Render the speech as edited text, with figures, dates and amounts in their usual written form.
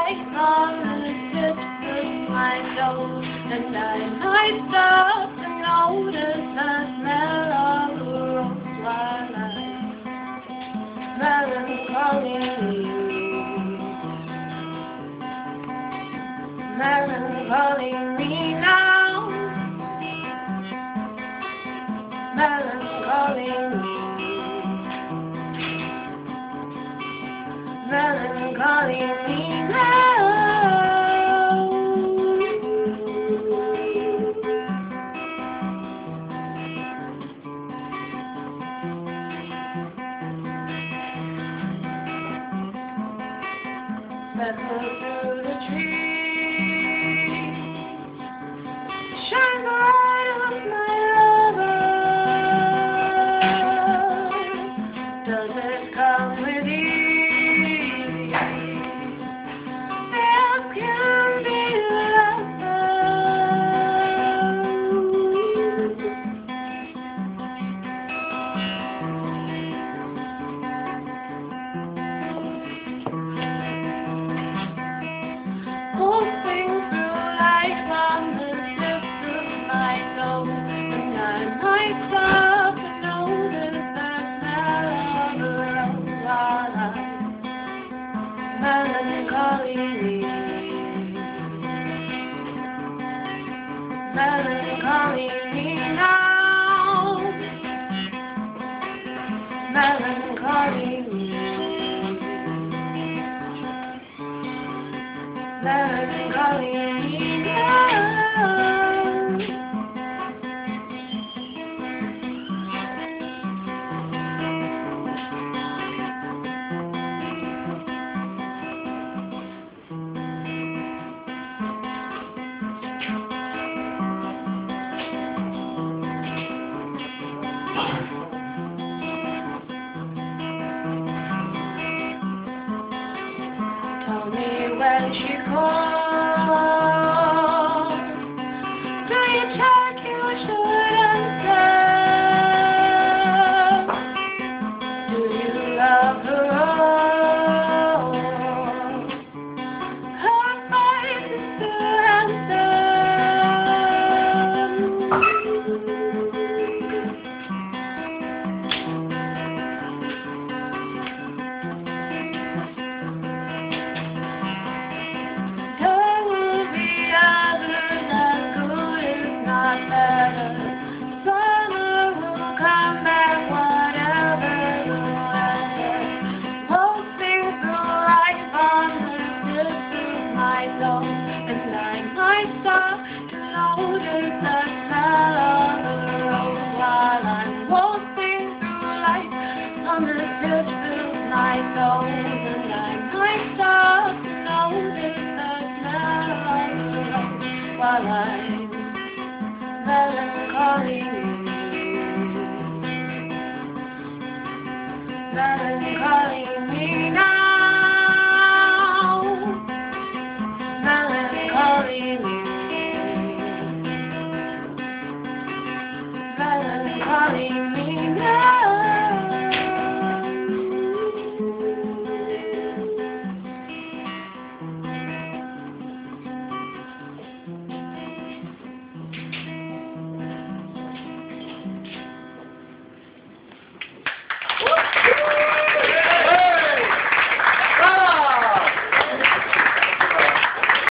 like on the tips of my toes, and I might stop to notice the smell of the rose while I'm melancholy, melancholy me now, melancholy me, melancholy me now. Metal through the trees, shine the light of my lover. Does it come with ease? There can be pulsing through life on the tips of my toes, and I might stop to notice the smell of the rose while I'm melancholy, melancholy me now, melancholy me, melancholy me now. Tell me when she calls, do you check you shouldn't say? Do you love her all? Her face is still summer will come back, whatever the weather. Pulsing through life on the tips of my toes, and I might stop to notice the smell of the rose while I'm pulsing through life on the tips of my toes, and I might stop to notice the smell of the rose while I'm melancholy, melancholy.